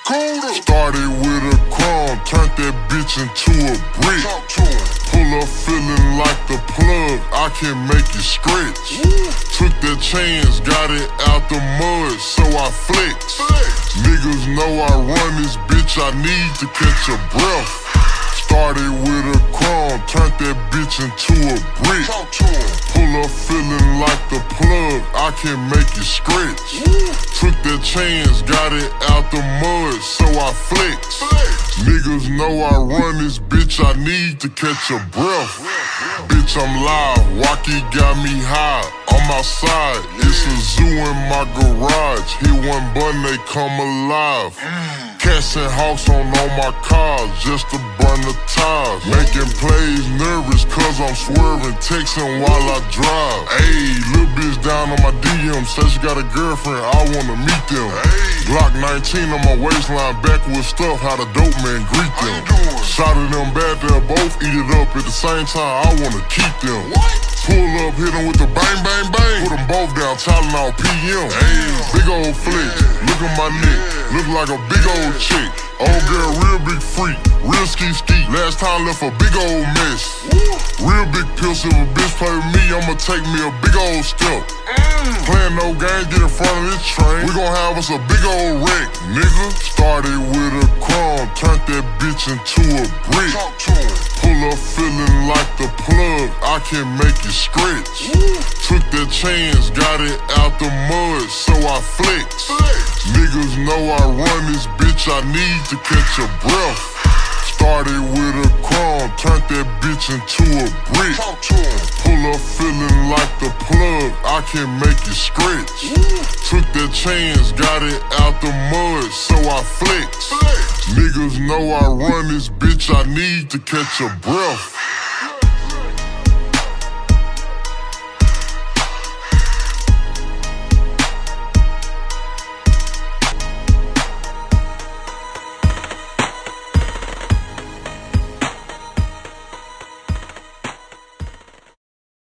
Cootie. Started with a crumb, turned that bitch into a brick. Talk to him. Pull up feeling like the plug, I can make it stretch. Woo. Took that chance, got it out the mud, so I flex. Flex. Niggas know I run this bitch, I need to catch a breath. Started with a crumb, turned that bitch into a brick. Talk to him. Pull up feeling like the plug, I can make it stretch. Woo. Took that chance, got it out the mud, so I flex. Flex. Niggas know I run this bitch, I need to catch a breath. Bitch, I'm live, Wacky got me high. I'm outside, it's a zoo in my garage. Hit one button, they come alive. Cats and hawks on all my cars, just to burn the tires. Making plays nervous, cause I'm swerving, texting while I drive. Ayy, little bitch down on my DM, says she got a girlfriend, I wanna meet them. Glock 19 on my waistline, backwood stuff, how the dope man greet them. Shot of them bad, they'll both eat it up at the same time, I wanna keep them. Pull up, hit them with the bang, bang, bang. Put them both down, Tylenol PM. Big old flick, look at my neck, look like a big old chick. Old girl, real big freak, real ski. Last time left a big old mess. Real big pills, if a bitch play with me, I'ma take me a big old step. Playing no games, get in front of this train. We gon' have us a big old wreck, nigga. Started with a crumb, turned that bitch into a brick. Talk to him. Pull up feeling like the plug, I can make it stretch. Took that chance, got it out the mud, so I flex. Flex. Niggas know I run this bitch, I need to catch a breath. Started with a crumb, turned that bitch into a brick. Talk to him. Pull up feeling like the plug, I can make it stretch. Took that chance, got it out the mud, so I flex. Flex. Niggas know I run this bitch, I need to catch a breath.